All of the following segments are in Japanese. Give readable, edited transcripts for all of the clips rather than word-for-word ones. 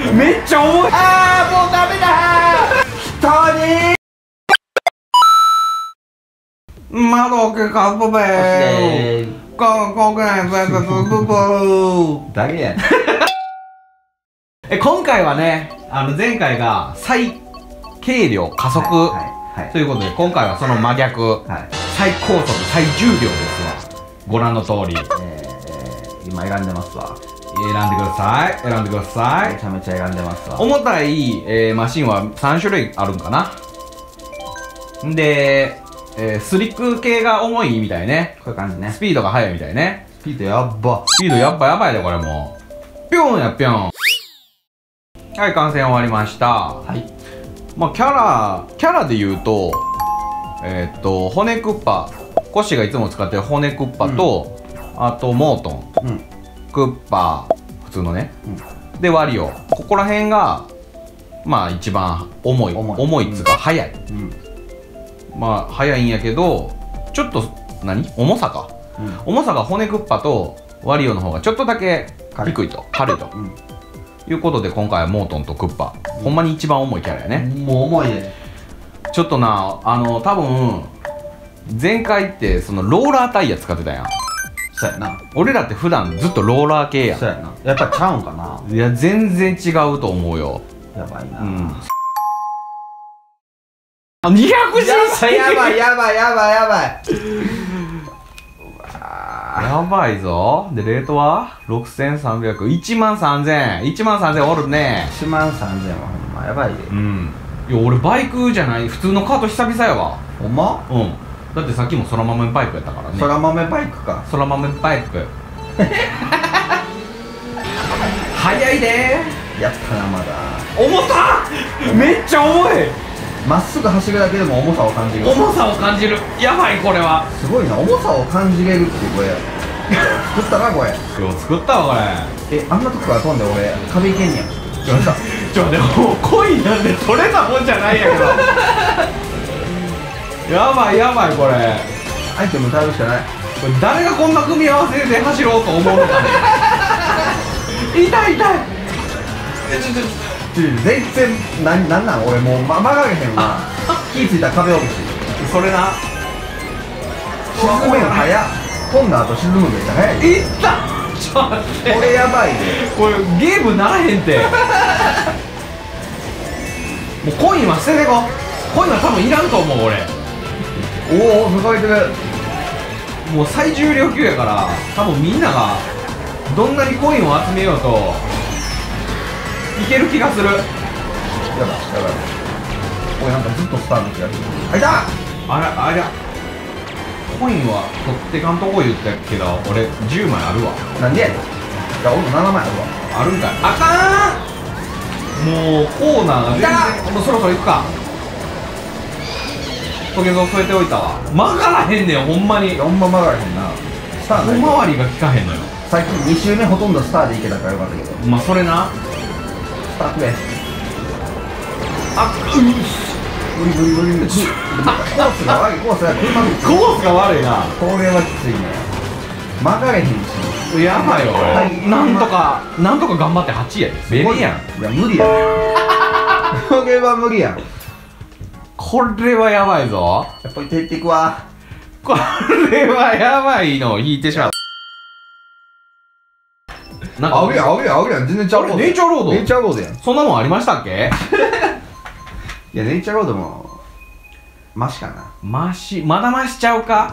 めっちゃ重い。あーもうダメだー。窓開けかぶべー。こくないブブブブだけやね今回はね、前回が最軽量加速ということで、今回はその真逆、最高速最重量ですわ。ご覧の通り、 今選んでますわ。 選んでください、選んでください。 めちゃめちゃ選んでますわ。 重たい、マシンは3種類あるんかな。んで、スリック系が重いみたいね。 こういう感じね。 スピードが速いみたいね。 スピードやっば。 スピードやっぱやばいで、これもう。ぴょんやぴょん。はい、完成終わりました。 はい。 まあ、キャラで言うと、骨クッパ、コッシーがいつも使ってる骨クッパと、あとモートン、クッパ、普通のね、でワリオ、ここら辺がまあ一番重いっつうか速い。まあ速いんやけど、ちょっと重さか、重さが骨クッパとワリオの方がちょっとだけ低いと、軽いということで、今回はモートンとクッパ、ほんまに一番重いキャラやね。 もう重いで。 ちょっとな、多分前回ってそのローラータイヤ使ってたやん。 そうやな。 俺らって普段ずっとローラー系やん。 そうやな。やっぱちゃうんかな。 いや全然違うと思うよ。 やばいな。 あ、200cc。 やばいやばいやばいやばい。 やばいぞ。でレートは6300、13000、13000おるね。 13000はほんまやばいで。 いや俺バイクじゃない、普通のカート久々やわ。 ほんま？ だってさっきもそら豆バイクやったからね。 そら豆バイクか。 そら豆バイク早いでー。 やったな、まだ。 重たっ。めっちゃ重い。 まっすぐ走るだけでも重さを感じる。 重さを感じる。やばい、これはすごいな。重さを感じれるっていうこれ作ったな、これ。 よう作ったわ、これ。 あんなとこから飛んで俺壁いけんねや。 でもコインなんで取れたもんじゃないやけどやばいやばい、これアイテム買うしかない。 これ誰がこんな組み合わせで走ろうと思うのかね痛い痛い。 全然なんなん俺もう曲がれへんわ。気ぃついたら壁落とし。 それな。 沈むの早っ。飛んだ後沈むめっちゃ早い。 いった。ちょっと待って、 これやばいで。 これゲームならへんてもうコインは捨ててこ。コインは多分いらんと思う俺。 おお、迎えてる。 もう最重量級やから、多分みんながどんなにコインを集めようといける気がする。 やばいやばい。俺なんかずっとスターの気がする。あいた。 あれコインは取ってかんとこ言ったけど、俺10枚あるわ。 なんでやねん。じゃあ俺も7枚あるわ。 あるんかい。あかん。もうコーナーが全然。もうそろそろ行くか。トゲゾを添えておいたわ。曲がらへんねん、ほんまに。 ほんま曲がらへんな。スター小回りが効かへんのよ。 最近2周目ほとんどスターでいけたからよかったけど。 まあそれな。 スターくれ。 あ、 無理。コースが悪い。コースが車道。 コースが悪いな。 これはきついね。曲がれへんし。 やばいよこれ。なんとか頑張って8やで。ベリやん。 いや無理やこれは無理やん。 これはやばいぞ。 やっぱり手っていくわ。 これはやばいのを引いてしまう。なんかあるやん全然ちゃう。 ネイチャーロード。 ネイチャーロードやん。 そんなもんありましたっけいやネイチャーロードもマシかな。 まだマシちゃうか。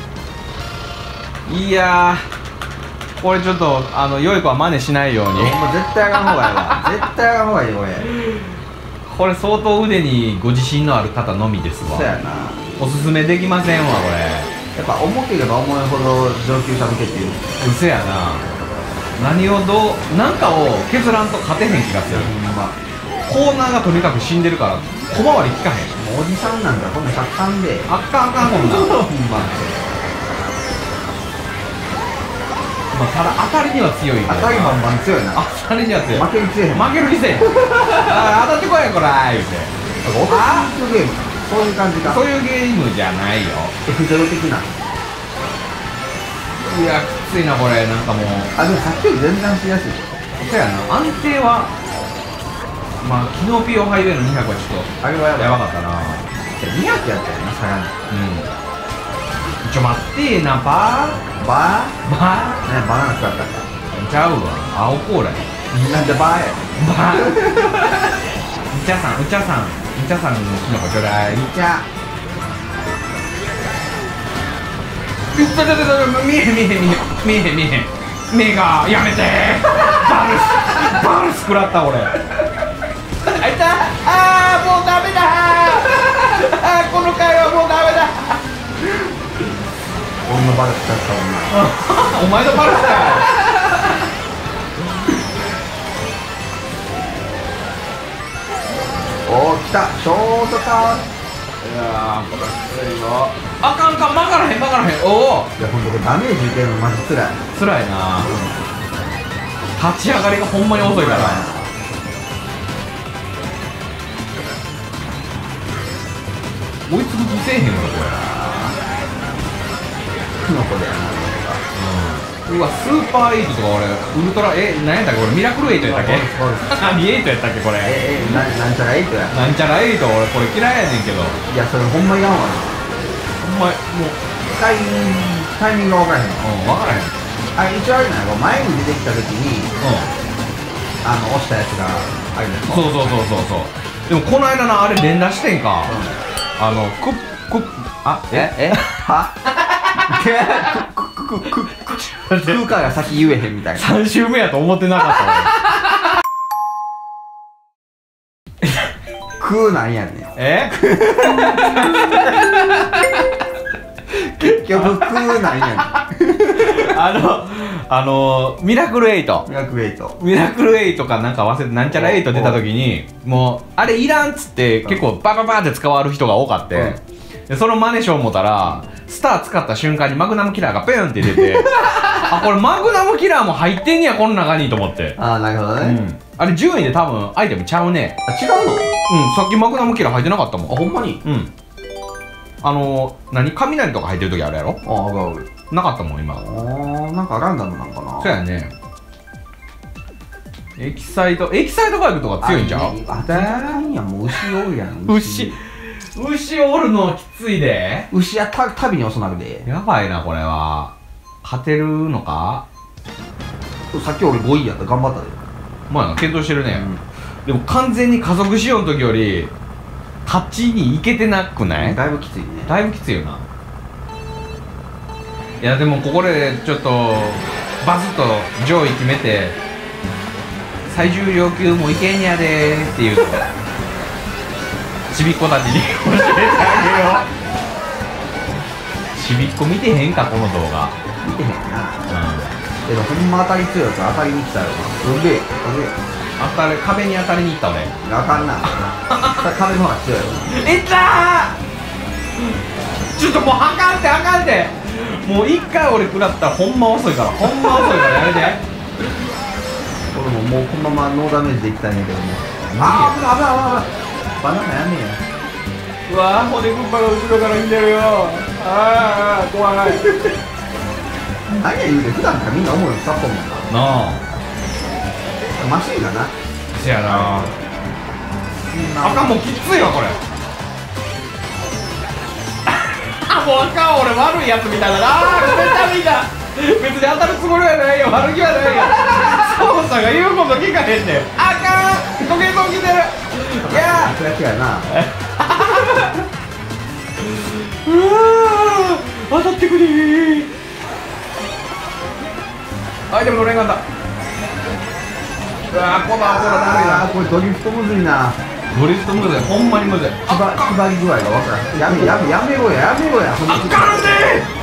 いやー、これちょっと良い子は真似しないように。 もう絶対あかんほうがいいわ。絶対あかんほうがいいこれ。 これ相当腕にご自信のある方のみですわ。 そうやな。 おすすめできませんわこれ。 やっぱ重ければ重いほど上級者向けっていう。 うせやな。なんかを削らんと勝てへん気がする。コーナーがとにかく死んでるから小回り効かへん。 もうおじさんなんかこんな100貫であかんあかんこんなんほんままあただ当たりには強いけどな。 当たりバンバン強いな。 当たりには強い。 負ける強いへん。 負ける気せえへんあ当たってこいよこらー言うて。 オトシンクゲームそういう感じか。 そういうゲームじゃないよ。 F0的な。 いやきついなこれ。なんかもうあでもさっきより全然走りやすい。 そうやな。安定はまあ昨日 PO ハイウェイの200はちょっとあれはやばい。 やばかったな。 200やったよな、さらに。 ちょ待ってな、ババーバーね、バナナ食らったか。 ーちゃうわ、青コーラや。 なんでバーや。 バーうちゃさんのキノコちょうだい。 じゃ見えへん目がやめてバルス食らった俺。あいたあーもうダメだあーこの回はもうダメだ。 俺のバル食らった女。 お前のバルスかよ。 おー、来た。ショートカー。 いやーこれきついよ。あかん曲がらへんおおいや、ほんとこれダメージ受けるのマジつらい。 つらいな。立ち上がりがほんまに遅いから。追いつく気せえへんわこキノコでやな。 れ。うわスーパーエイトとか俺ウルトラ何やったっけ俺ミラクルエイトやったっけあミエイトやったっけこれ。 なんちゃらエイトや。 なんちゃらエイト俺これ嫌いやねんけど。 いや、それほんまいらんわな。 ほんまもうタイミングが分からへん。 分からへん。 あ、一応あれじゃない、前に出てきた時に押したやつがあるんですか。 そうでもこの間のあれ連打してんか。 は空間が先言えへんみたいな。 3周目やと思ってなかった食うなんやねん。結局食うなんやねん。ミラクルエイトん。ミラクルエイト。 ミラクルエイトかなんか忘れてなんちゃらエイト出た時にもうあれいらんっつって結構バーって使われる人が多かって、でそのマネしよう思ったらスター使った瞬間にマグナムキラーがペンって出てあこれマグナムキラーも入ってんねやこの中にと思って。 ああ、なるほどね。 あれ順位で多分アイテムちゃうね。 あ、違うの？ さっきマグナムキラー入ってなかったもん。 あ、ほんまに？ 雷とか入ってる時あるやろ。 ああ、ある。 なかったもん今。 なんかランダムなんかな。 そうやね。エキサイトバイクとか強いんちゃう？ 当たらんやん、もう牛おるやん。 牛おるのきついで。 牛や旅に遅なるで。 やばいなこれは。勝てるのか。 さっき俺5位やった。頑張ったで。 まあ検討してるね。でも完全に加速仕様の時より勝ちにいけてなくない？ だいぶきついね。 だいぶきついよな。いやでもここでちょっとバズッと上位決めて最重量級もいけんやでーっていうのをちびっ子たちに教えてあげよう。ちびっ子見てへんかこの動画。 見てへんな。けどほんま当たり強いから当たりに来たよ。うげえ壁に当たりに行った俺。 あかんな。壁の方が強いよ。 いったー。ちょっともうあかんってもう一回俺食らったらほんま遅いからやめて。 俺ももうこのままノーダメージでいきたいんだけども。あー危ないバナナやめえや。 うわー骨くっぱが後ろから来てるよ。ああ怖い。 何や言うて普段からみんな思うよ使っとんもんな。 なあマシンがな。 せやな。あかんもうきついわこれ。あもうあかん俺悪いやつみたいだな。めっちゃ見た。別に当たるつもりはないよ。悪気はないよ。操作が言うこと聞かへんねん。あかん時計と来てる。いやそりゃ違うな。 うわ当たってくれー。アイテムのレンガだ。うわコバダメだ。 これドリフトむずいな。 ドリフトむずいほんまにむずい。 縛り具合がわからん。やめろや。 あかんね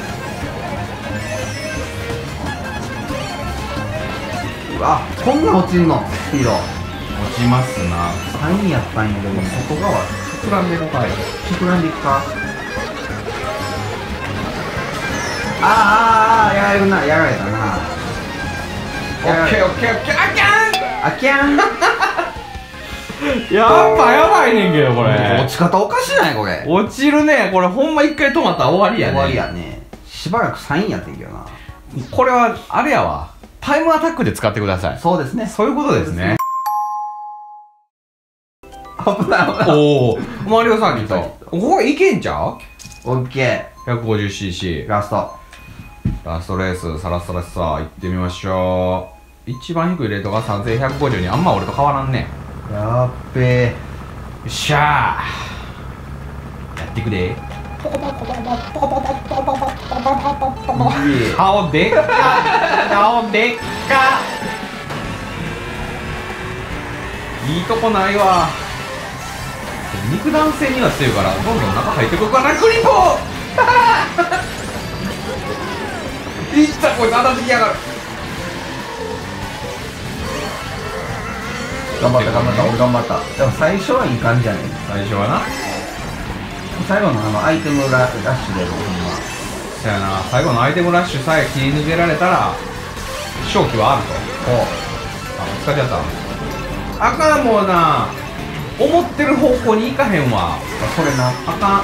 ー。うわこんな落ちんのスピード。 落ちますな。 3位やったんやけども外側膨らんでるかい。 膨らんでいくか。やられたな。 オッケーあきゃん。 やばいねんけどこれ。 落ち方おかしないこれ。 落ちるねこれ。ほんま一回止まったら終わりやね。 終わりやね。しばらく3位やってんけどな。 これはあれやわタイムアタックで使ってください。 そうですね。 そういうことですね。 危ない危ない。 おおマリオサーキットここいけんちゃう？ オッケ 150cc ー。ラスト。 ラストレースサラサラさ行ってみましょう。一番低いレートが3150にあんま俺と変わらんね。 やっべえ。 よっしゃーやってくれ。顔でっか顔でっかいいとこないわ。肉弾性には強いからどんどん中入ってくるかな。クリボーいったこいつ当たってきやがる。 頑張った頑張った俺頑張った。でも最初はいい感じじゃない。 最初はな。 最後のアイテムラッシュでもほんま。 そやな最後のアイテムラッシュさえ切り抜けられたら勝機はあると。あ使っちゃった。あかんもうな思ってる方向に行かへんわ。 それな。 あかん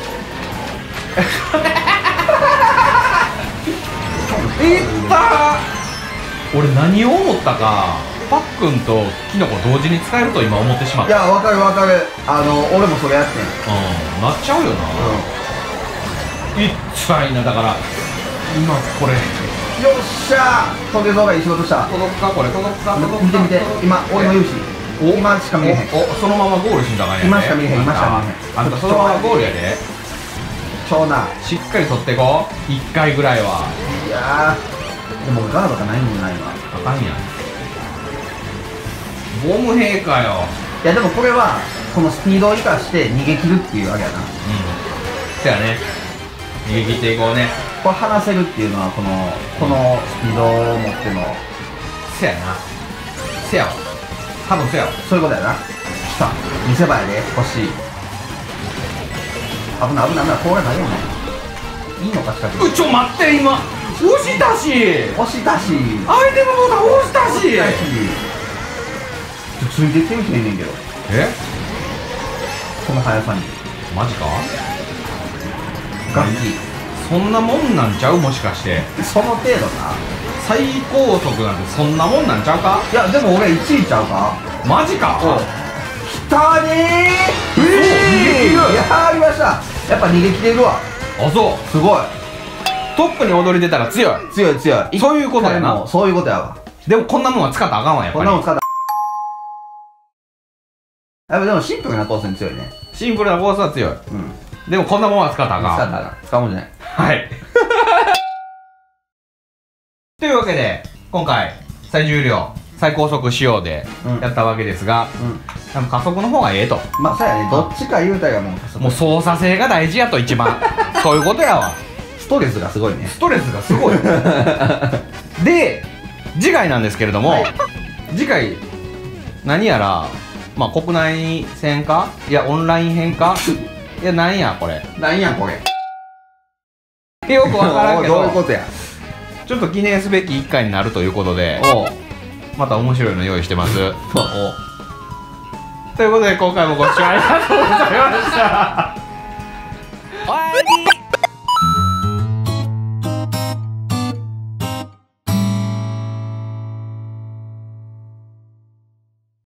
いったー。俺何を思ったかパックンとキノコ同時に使えると今思ってしまった。 いやわかるわかる。俺もそれやってん。 なっちゃうよな。いっちゃいなだから今これよっしゃー。飛んでるのがいい仕事した。 届くかこれ届くか届くか。 見て見て今俺の勇姿。今しか見えへん。 そのままゴールしんだかんやで。 今しか見えへん今しか見えへん。 あんたそのままゴールやで。 超な。 しっかり取ってこう1回ぐらいは。 いやーでもガードがないもんないわ。 あかんやんボム兵かよ。 いやでもこれはこのスピードを生かして逃げ切るっていうわけやな。 そやね逃げ切っていこうね。 これ離せるっていうのはこのスピードを持ってのせやなせやわ多分せやわ。 そういうことやな。来た見せ場やで欲しい。危ない危ない危ない。これ投げんのいいのかしかし。 ちょ待って今押したし押したしアイテムボタン押したしついてきてみてんねんけどこの速さに。 マジか楽器そんなもんなんちゃうもしかして。 その程度な。 最高速なんてそんなもんなんちゃうか。 いやでも俺1位ちゃうか。 マジか。 きたねー。逃げ切る。やりました。やっぱ逃げ切れるわ。 あそうすごい。 トップに踊り出たら強い強い強い。 そういうことやな。 そういうことやわ。 でもこんなもんは使ったらあかんわやっぱり。 こんなもん使ったやっぱでもシンプルなコースに強いね。 シンプルなコースは強い。でもこんなもんは使ったらあかん。 使うもんじゃない。 はいというわけで今回最重量最高速仕様でやったわけですが、多分加速の方がええと。 まあそうやね。どっちか言うたらもう操作性が大事やと一番そういうことやわ。 ストレスがすごいね。 ストレスがすごいで次回なんですけれども、次回何やらまあ国内戦かいやオンライン編かいやなんやこれなんやこれよくわからんけどどういうことや。 ちょっと記念すべき1回になるということでまた面白いの用意してますということで今回もご視聴ありがとうございました。